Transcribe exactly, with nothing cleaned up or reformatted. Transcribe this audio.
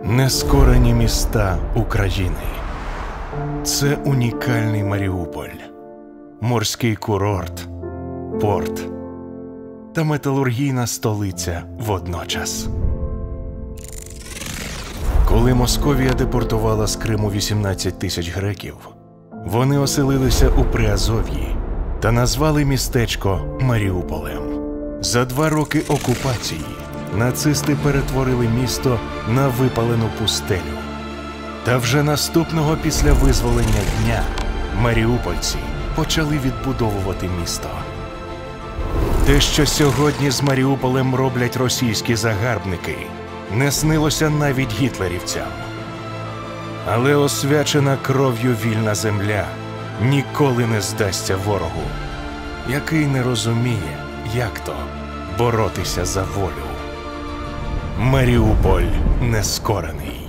Нескорені міста України. Це унікальний Маріуполь, морський курорт, порт та металургійна столиця водночас. Коли Московія депортувала з Криму вісімнадцять тисяч греків, вони оселилися у Приазов'ї та назвали містечко Маріуполем. За два роки окупації нацисти перетворили місто на випалену пустелю. Та вже наступного після визволення дня маріупольці почали відбудовувати місто. Те, що сьогодні з Маріуполем роблять російські загарбники, не снилося навіть гітлерівцям. Але освячена кров'ю вільна земля ніколи не здасться ворогу, який не розуміє, як то боротися за волю. Маріуполь нескорений.